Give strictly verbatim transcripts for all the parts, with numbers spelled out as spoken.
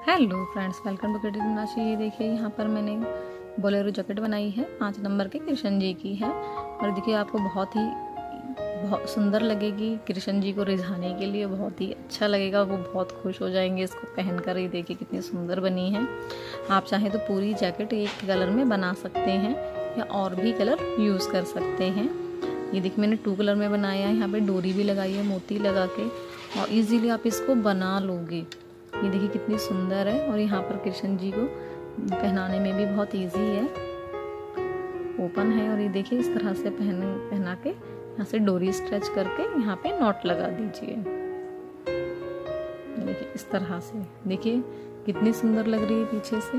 Hello friends, welcome to creative Meenakshi. ये देखिए, यहाँ पर मैंने बोलेरो जैकेट बनाई है, पाँच नंबर के कृष्ण जी की है। और देखिए, आपको बहुत ही बहुत सुंदर लगेगी। कृष्ण जी को रिझाने के लिए बहुत ही अच्छा लगेगा, वो बहुत खुश हो जाएंगे इसको पहनकर। ये देखिए कितनी सुंदर बनी है। आप चाहें तो पूरी जैकेट एक कलर में बना सकते हैं या और भी कलर यूज़ कर सकते हैं। ये देखिए, मैंने टू कलर में बनाया है। यहाँ पे डोरी भी लगाई है मोती लगा के, और इजीली आप इसको बना लोगे। ये देखिए कितनी सुंदर है। और यहाँ पर कृष्ण जी को पहनाने में भी बहुत इजी है, ओपन है। और ये देखिए, इस तरह से पहन पहना के यहाँ से डोरी स्ट्रेच करके यहाँ पे नॉट लगा दीजिए। देखिए इस तरह से, देखिए कितनी सुंदर लग रही है पीछे से।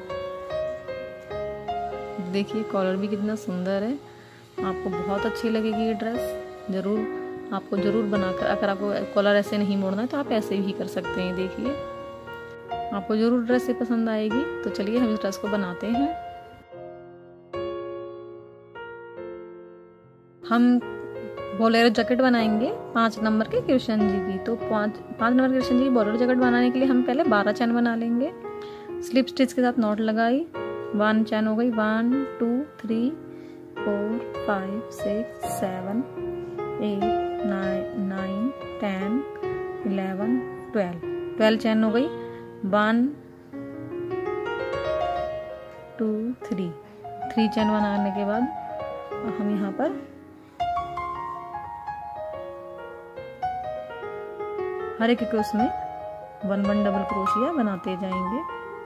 देखिए कॉलर भी कितना सुंदर है। आपको बहुत अच्छी लगेगी ये ड्रेस। जरूर आपको जरूर बनाकर, अगर आपको कॉलर ऐसे नहीं मोड़ना है तो आप ऐसे भी कर सकते हैं। देखिए आपको जरूर ड्रेस से पसंद आएगी। तो चलिए हम इस ड्रेस को बनाते हैं। हम बोलेरो जैकेट बनाएंगे पाँच नंबर के कृष्ण जी की। तो पाँच पाँच नंबर कृष्ण जी की बोलेरो जैकेट बनाने के लिए हम पहले बारह चैन बना लेंगे। स्लिप स्टिच के साथ नॉट लगाई, वन चैन हो गई। One two three four five six seven eight nine nine ten eleven twelve twelve chain हो गई। One two three three chain बनाने के बाद हम यहाँ पर हर एक क्रोश में वन वन डबल क्रोशिया बनाते जाएंगे।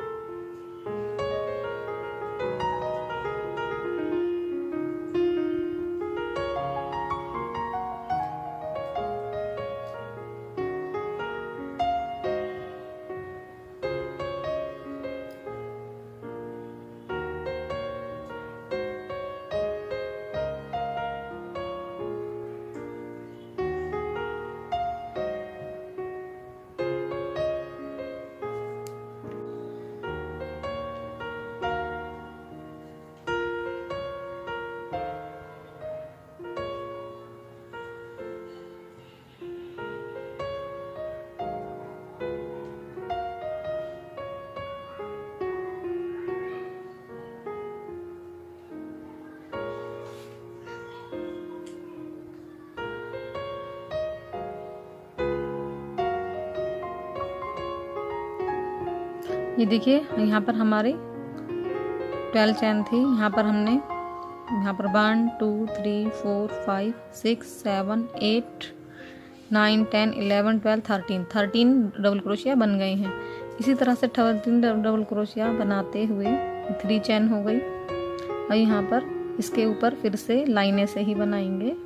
ये देखिए, यहाँ पर हमारे ट्वेल्व चैन थी। यहाँ पर हमने यहाँ पर one two three four five six seven eight nine ten eleven twelve thirteen thirteen double crochet बन गए हैं। इसी तरह से थर्टीन डबल क्रोशिया बनाते हुए थ्री चैन हो गई। और यहाँ पर इसके ऊपर फिर से लाइनें से ही बनाएंगे।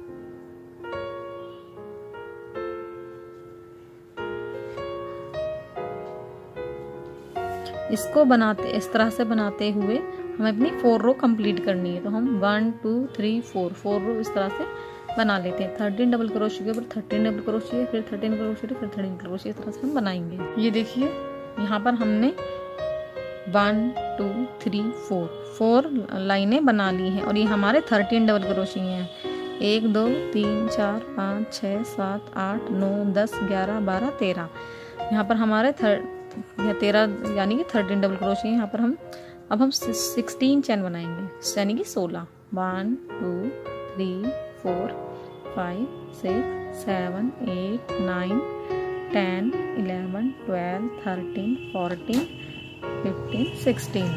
इसको बनाते इस तरह से बनाते हुए हमें अपनी फोर रो कंप्लीट करनी है। तो हम one two three four four row इस तरह से बना लेते हैं। थर्टीन डबल क्रोशिया के ऊपर थर्टीन डबल क्रोशिया, फिर थर्टीन क्रोशिया, फिर थर्टीन क्रोशिया, इस तरह से हम बनाएंगे। ये देखिए, यहाँ पर हमने one two three four four लाइनें बना ली हैं। और ये हमारे थर्टीन डबल क्रोशिया हैं। एक दो तीन चार पाँच छः सात आठ नौ दस ग्यारह बारह तेरह। यहाँ पर हमारे थर्ड यह तेरह यानी कि थर्टीन डबल क्रोशिया। यहाँ पर हम अब हम सिक्सटीन चैन बनाएंगे, यानी कि सोलह। One two three four five six seven eight nine ten eleven twelve thirteen fourteen fifteen sixteen.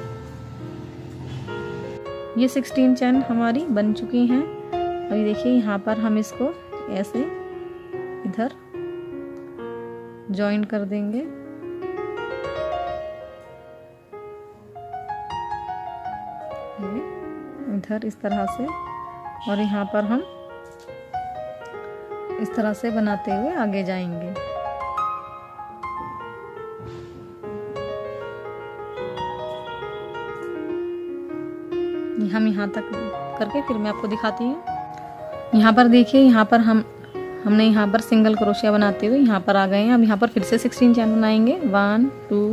ये सिक्सटीन चैन हमारी बन चुकी हैं। और ये देखिए, यहाँ पर हम इसको ऐसे इधर जॉइन कर देंगे। इधर इस तरह से, और यहाँ पर हम इस तरह से बनाते हुए आगे जाएंगे। हम यहाँ तक करके फिर मैं आपको दिखाती हूँ। यहाँ पर देखिए, यहाँ पर हम हमने यहाँ पर सिंगल क्रोशिया बनाते हुए यहाँ पर आ गए हैं। अब यहाँ पर फिर से सिक्सटीन चैन बनाएंगे। One two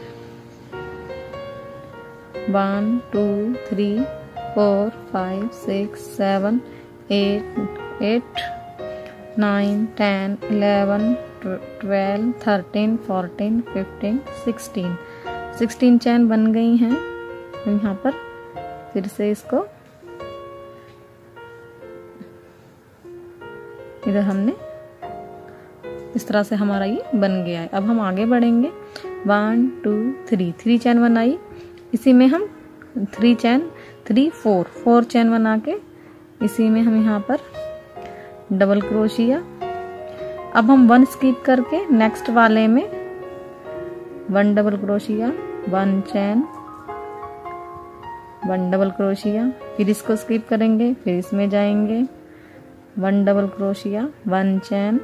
one two three four five six seven eight eight nine ten eleven twelve, thirteen, fourteen, fifteen, sixteen sixteen chain बन गई हैं। यहाँ पर फिर से इसको इधर हमने इस तरह से हमारा ये बन गया है। अब हम आगे बढ़ेंगे। One two three three chain बनाई, इसी में हम three chain three four four chain बना के इसी में हम यहाँ पर डबल क्रोशिया। अब हम वन स्किप करके नेक्स्ट वाले में one double crochet, one chain, one double crochet, फिर इसको स्किप करेंगे, फिर इसमें जाएंगे one double crochet, one chain,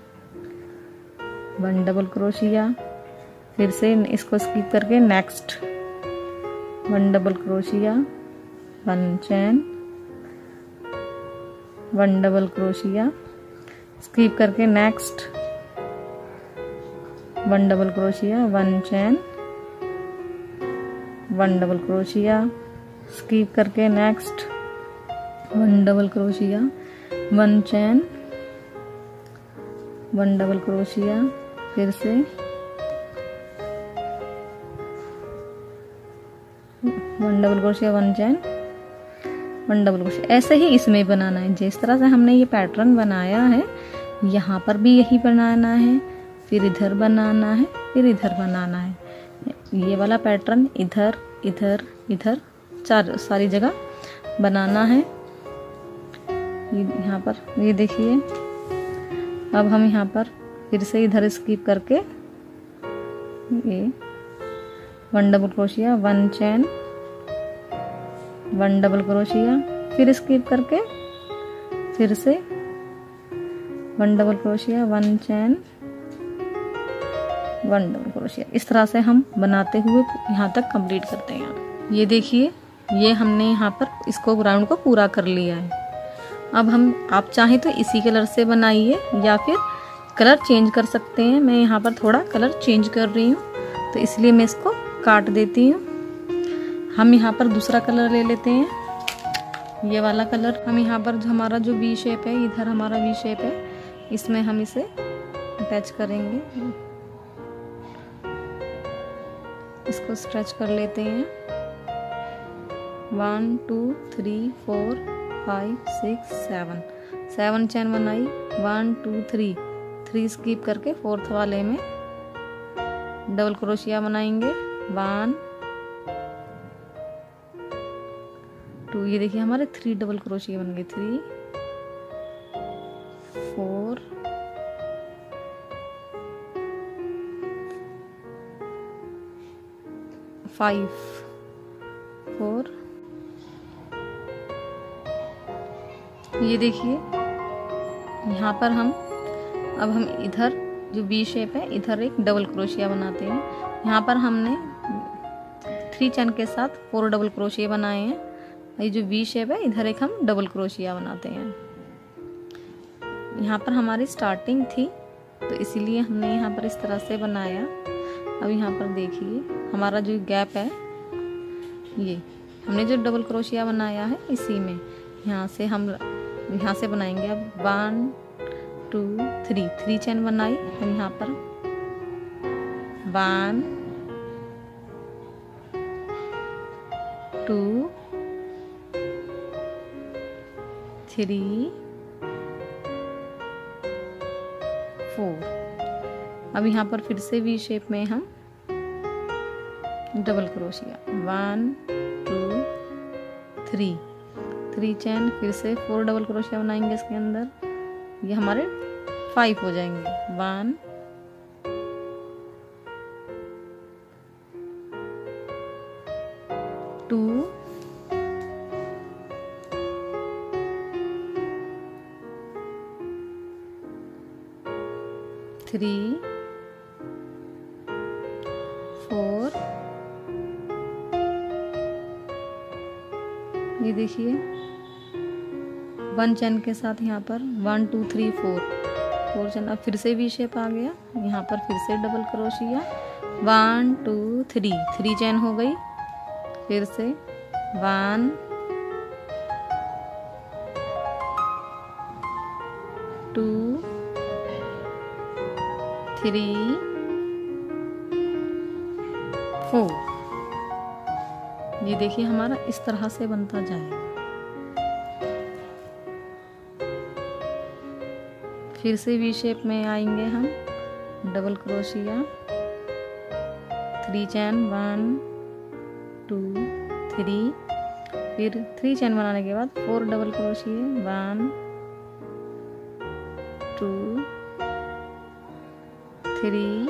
one double crochet, फिर से इसको स्किप करके next one double crochet, one chain, one double crochet, skip करके next one double crochet, one chain, one double crochet, skip करके next one double crochet, one chain, one double crochet, फिर से one double crochet, one chain, one double crochet. ऐसे ही इसमें बनाना है। जिस तरह से हमने ये पैटर्न बनाया है यहाँ पर भी यही बनाना है, फिर इधर बनाना है, फिर इधर बनाना है। ये वाला पैटर्न इधर इधर इधर चार सारी जगह बनाना है। यहाँ पर ये देखिए। अब हम यहाँ पर फिर से इधर स्किप करके ये one double crochet, one chain, one double crochet, फिर स्किप करके फिर से one double crochet, one chain, one double crochet. इस तरह से हम बनाते हुए यहाँ तक कंप्लीट करते हैं। ये देखिए, ये हमने यहाँ पर इसको राउंड को पूरा कर लिया है। अब हम आप चाहें तो इसी कलर से बनाइए या फिर कलर चेंज कर सकते हैं। मैं यहाँ पर थोड़ा कलर चेंज कर रही हूँ तो इसलिए मैं इसको काट देती हूँ। हम यहाँ पर दूसरा कलर ले लेते हैं, ये वाला कलर। हम यहाँ पर जो हमारा जो वी शेप है, इधर हमारा वी शेप है, इसमें हम इसे अटैच करेंगे। इसको स्ट्रेच कर लेते हैं। One two three four five six seven seven chain बनाई। One two three three skip करके फोर्थ वाले में डबल क्रोशिया बनाएंगे। वन टू, ये देखिए हमारे थ्री डबल क्रोशिया बन गए। थ्री फोर फाइव फोर, ये देखिए यहाँ पर हम अब हम इधर जो वी शेप है, इधर एक डबल क्रोशिया बनाते हैं। यहाँ पर हमने थ्री चैन के साथ फोर डबल क्रोशिया बनाए हैं। ये जो वी शेप है, इधर एक हम डबल क्रोशिया बनाते हैं। यहाँ पर हमारी स्टार्टिंग थी तो इसीलिए हमने यहाँ पर इस तरह से बनाया। अब यहाँ पर देखिए हमारा जो गैप है, ये हमने जो डबल क्रोशिया बनाया है इसी में यहाँ से हम यहाँ से बनाएंगे। अब one two three three chain बनाई हम यहाँ पर। One two three four. अब यहाँ पर फिर से वी शेप में हम double crochet. One two three three chain, फिर से फोर डबल क्रोशिया बनाएंगे इसके अंदर। ये हमारे फाइव हो जाएंगे। वन टू थ्री फोर, ये देखिए वन चैन के साथ यहाँ पर one two three four four chain. अब फिर से वी शेप आ गया। यहाँ पर फिर से double crochet. One two three three chain हो गई। फिर से वन टू थ्री, फोर। ये देखिए हमारा इस तरह से बनता जाएगा। फिर से वी शेप में आएंगे हम, double crochet, three chain, one two three, फिर थ्री चैन बनाने के बाद four double crochet, one two three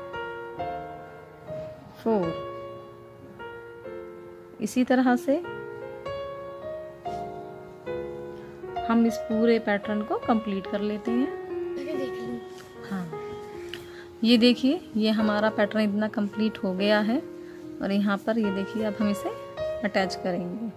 four. इसी तरह से हम इस पूरे पैटर्न को कंप्लीट कर लेते हैं। हाँ, ये देखिए ये हमारा पैटर्न इतना कंप्लीट हो गया है। और यहाँ पर ये देखिए अब हम इसे अटैच करेंगे।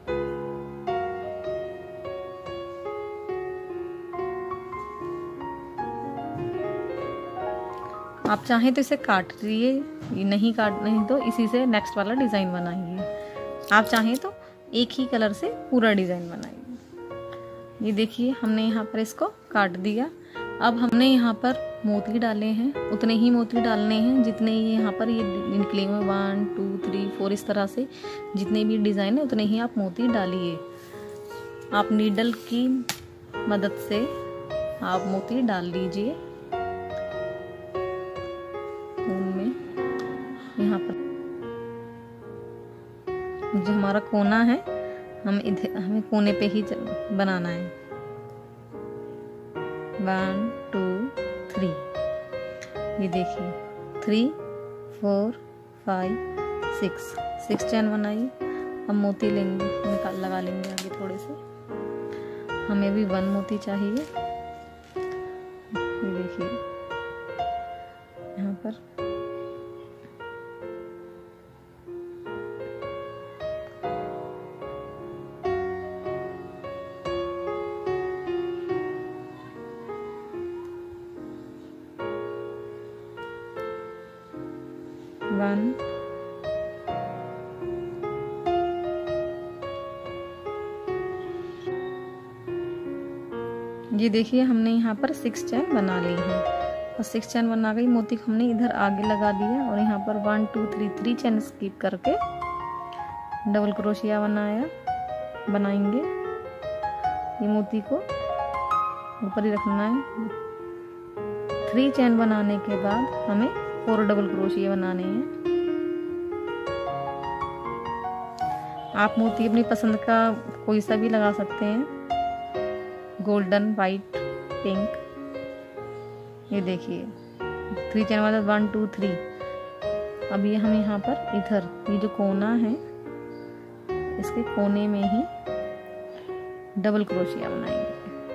आप चाहें तो इसे काट दिए, नहीं काट नहीं तो इसी से नेक्स्ट वाला डिज़ाइन बनाइए। आप चाहें तो एक ही कलर से पूरा डिज़ाइन बनाइए। ये देखिए हमने यहाँ पर इसको काट दिया। अब हमने यहाँ पर मोती डाले हैं, उतने ही मोती डालने हैं जितने ये यहाँ पर ये निकले हुए, वन टू थ्री फोर, इस तरह से जितने भी डिज़ाइन है उतने ही आप मोती डालिए। आप नीडल की मदद से आप मोती डाल लीजिए उनमें। यहाँ पर जो हमारा कोना है हम इधर हमें कोने पे ही बनाना है। वन टू थ्री, ये देखिए three four five six, six chain बनाइए। हम मोती लेंगे, निकाल लगा लेंगे आगे थोड़े से। हमें भी वन मोती चाहिए। ये देखिए यहाँ पर वन, ये देखिए हमने यहाँ पर सिक्स चैन बना ली है। और सिक्स चैन बना गई, मोती को हमने इधर आगे लगा दिया और यहाँ पर one two three three chain skip करके डबल क्रोशिया बनाया बनाएंगे। ये मोती को ऊपर ही रखना है। थ्री चैन बनाने के बाद हमें फोर डबल क्रोशिया बनाने हैं। आप मोती अपनी पसंद का कोई सा भी लगा सकते हैं, गोल्डन, वाइट, पिंक। ये देखिए थ्री चैन वाला वन टू थ्री। अब ये हम यहाँ पर इधर ये जो कोना है इसके कोने में ही डबल क्रोशिया बनाएंगे।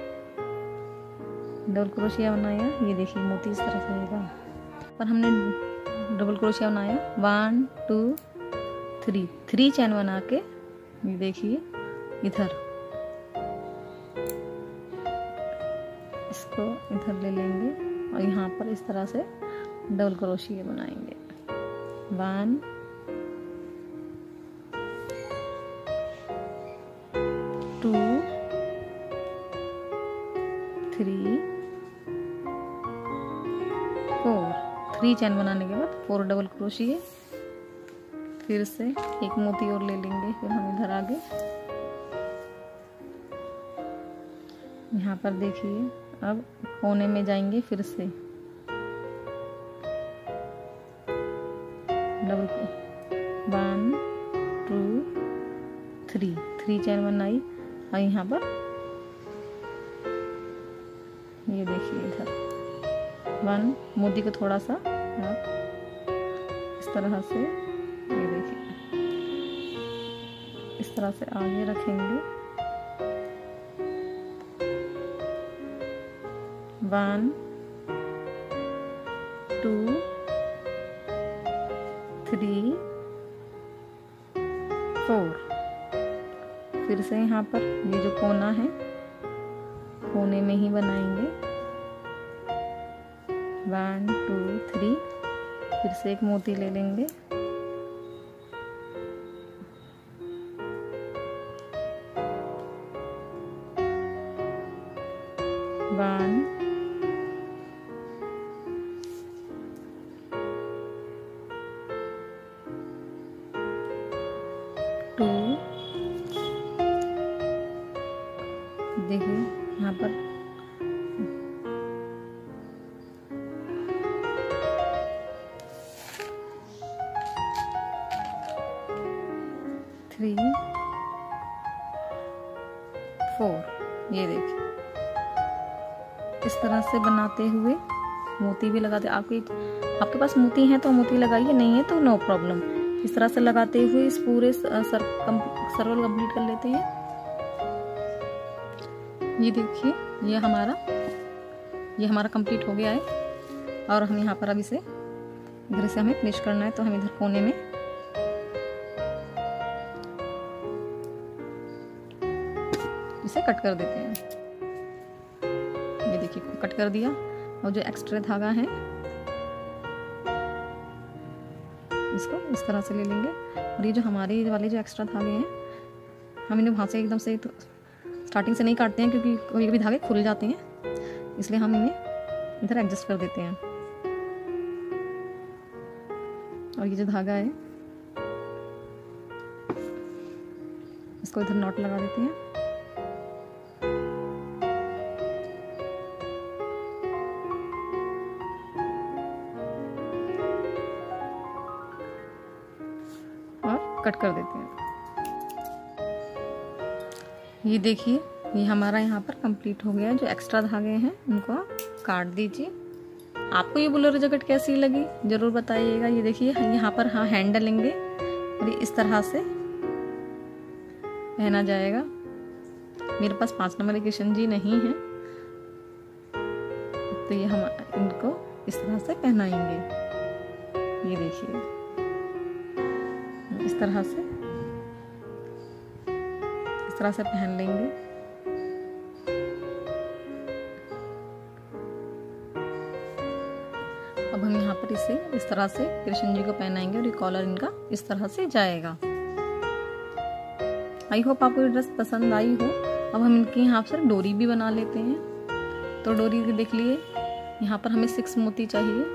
डबल क्रोशिया बनाया, ये देखिए मोती इस तरह से आएगा। पर हमने डबल क्रोशिया बनाया, one two three, three chain बना के ये देखिए इधर इसको इधर ले लेंगे और यहाँ पर इस तरह से डबल क्रोशिया बनाएंगे। One two three four, three chain बनाने के बाद फोर डबल क्रोशिया। फिर से एक मोती और ले लेंगे। फिर हम इधर आगे यहाँ पर देखिए अब कोने में जाएंगे। फिर से double one two three, three chain बनाई और यहाँ पर ये देखिए इधर वन, मोती को थोड़ा सा आप इस तरह से, ये देखिए इस तरह से आगे रखेंगे। One two three four. फिर से यहाँ पर ये जो कोना है कोने में ही बनाएंगे। वन टू थ्री, फिर से एक मोती ले लेंगे। वन टू, देखिए यहाँ पर थ्री, फोर, ये देखिए इस तरह से बनाते हुए मोती भी लगाते। आपके आपके पास मोती हैं तो मोती लगाइए, नहीं है तो नो प्रॉब्लम। इस तरह से लगाते हुए इस पूरे सर, सर्कल कंप्लीट कर लेते हैं। ये देखिए ये हमारा ये हमारा कंप्लीट हो गया है। और हम यहाँ पर अब इसे इधर से हमें फिनिश करना है, तो हम इधर कोने में इसे कट कर देते हैं। ये देखिए कट कर दिया। और जो एक्स्ट्रा धागा है इसको इस तरह से ले लेंगे। और ये जो हमारे वाले जो एक्स्ट्रा धागे हैं हम इन्हें वहाँ से एकदम से तो स्टार्टिंग से नहीं काटते हैं, क्योंकि कभी कभी धागे खुल जाते हैं, इसलिए हम इन्हें इधर एडजस्ट कर देते हैं। और ये जो धागा है इसको इधर नॉट लगा देते हैं। कट कर देते हैं। ये देखिए ये हमारा यहाँ पर कंप्लीट हो गया। जो एक्स्ट्रा धागे हैं उनको काट दीजिए। आपको ये बोलेरो जैकेट कैसी लगी जरूर बताइएगा। ये देखिए यहाँ पर हाँ हैंडल लेंगे और ये इस तरह से पहना जाएगा। मेरे पास पाँच नंबर किशन जी नहीं है, तो ये हम इनको इस तरह से पहनाएंगे। ये देखिए इस तरह से इस तरह से पहन लेंगे। अब हम यहाँ पर इसे इस तरह से कृष्ण जी को पहनाएंगे और ये कॉलर इनका इस तरह से जाएगा। आई होप आपको ये ड्रेस पसंद आई हो। अब हम इनके यहाँ पर डोरी भी बना लेते हैं। तो डोरी देख लिए यहाँ पर हमें सिक्स मोती चाहिए।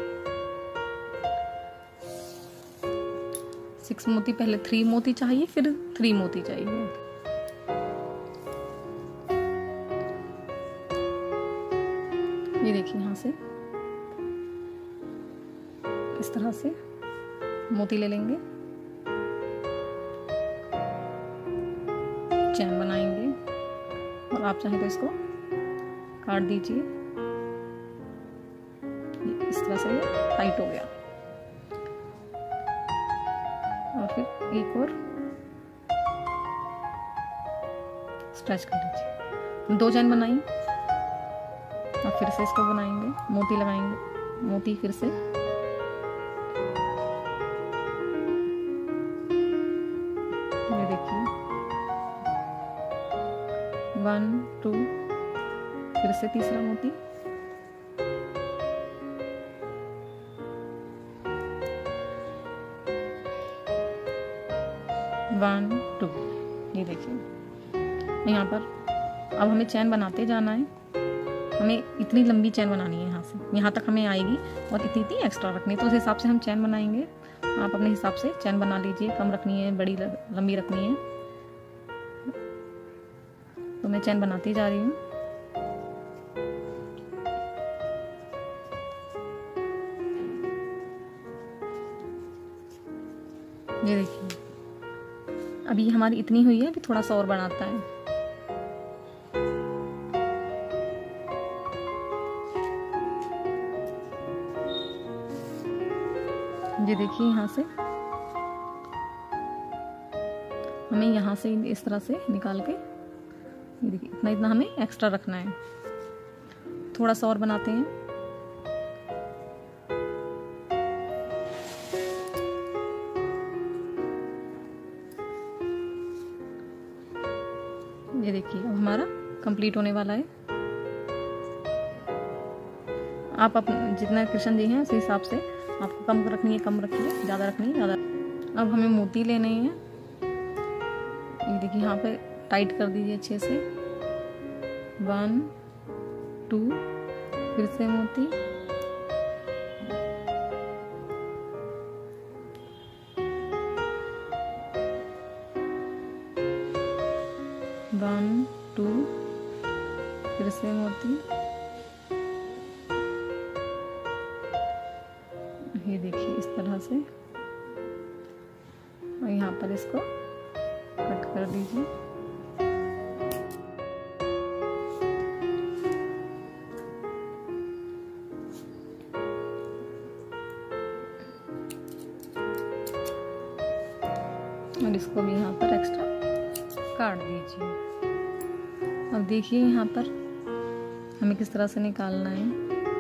सिक्स मोती, पहले थ्री मोती चाहिए, फिर थ्री मोती चाहिए। ये देखिए यहाँ से इस तरह से मोती ले लेंगे, चैन बनाएंगे और आप चाहें तो इसको काट दीजिए। इस तरह से ये टाइट हो गया। और फिर एक और स्ट्रेच कर लीजिए। हम दो चैन बनाई और फिर से इसको बनाएंगे, मोती लगाएंगे, मोती फिर से ये देखिए वन टू, फिर से तीसरा मोती, वन टू। ये देखिए यहाँ पर अब हमें चैन बनाते जाना है। हमें इतनी लंबी चैन बनानी है, यहाँ से यहाँ तक हमें आएगी और इतनी इतनी एक्स्ट्रा रखनी है। तो उस हिसाब से हम चैन बनाएंगे। आप अपने हिसाब से चैन बना लीजिए, कम रखनी है, बड़ी लंबी रखनी है। तो मैं चैन बनाती जा रही हूँ। ये देखिए अभी हमारी इतनी हुई है कि थोड़ा सा और बनाता है। ये देखिए यहाँ से हमें यहाँ से इस तरह से निकाल के ये देखिए इतना इतना हमें एक्स्ट्रा रखना है। थोड़ा सा और बनाते हैं। ये देखिए अब हमारा कंप्लीट होने वाला है। आप अपने जितना कृष्ण जी हैं उस हिसाब से आपको कम रखनी है कम रखिए, ज़्यादा रखनी है ज़्यादा। अब हमें मोती लेने हैं। ये देखिए यहाँ पे टाइट कर दीजिए अच्छे से। वन टू, फिर से मोती, वन टू, फिर से मोती, ये देखिए इस तरह से, और यहाँ पर इसको कट कर दीजिए। और इसको भी यहाँ पर एक्स्ट्रा काट दीजिए। अब देखिए यहाँ पर हमें किस तरह से निकालना है।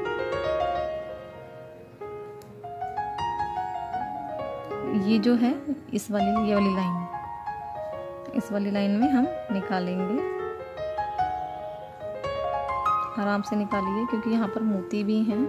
ये जो है इस वाली ये वाली लाइन, इस वाली लाइन में हम निकालेंगे। आराम से निकालिए क्योंकि यहाँ पर मोती भी हैं।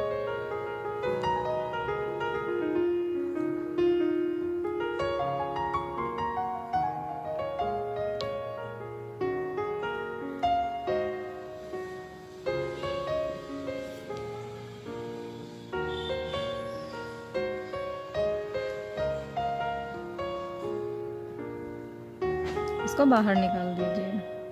इसको बाहर निकाल दीजिए।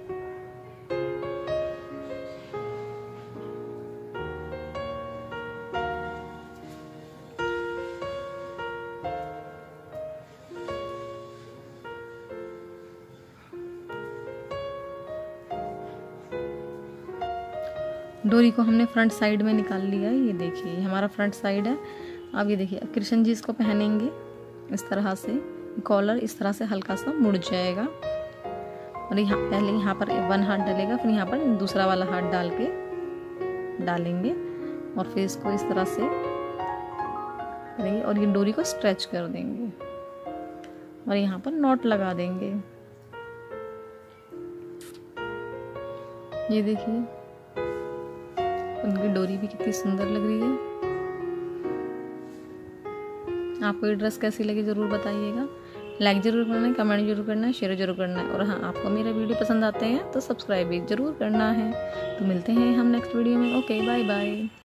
डोरी को हमने फ्रंट साइड में निकाल लिया है। ये देखिए हमारा फ्रंट साइड है। अब ये देखिए कृष्ण जी इसको पहनेंगे इस तरह से, कॉलर इस तरह से हल्का सा मुड़ जाएगा और यहाँ पहले यहाँ पर वन हाथ डालेगा, फिर यहाँ पर दूसरा वाला हाथ डाल के डालेंगे और फिर इसको इस तरह से करेंगे और ये डोरी को स्ट्रेच कर देंगे और यहाँ पर नॉट लगा देंगे। ये देखिए उनकी डोरी भी कितनी सुंदर लग रही है। आपको ये ड्रेस कैसी लगी ज़रूर बताइएगा। लाइक ज़रूर करना है, कमेंट जरूर करना है, शेयर जरूर करना है और हाँ आपको मेरा वीडियो पसंद आते हैं तो सब्सक्राइब भी ज़रूर करना है। तो मिलते हैं हम नेक्स्ट वीडियो में। Okay bye bye.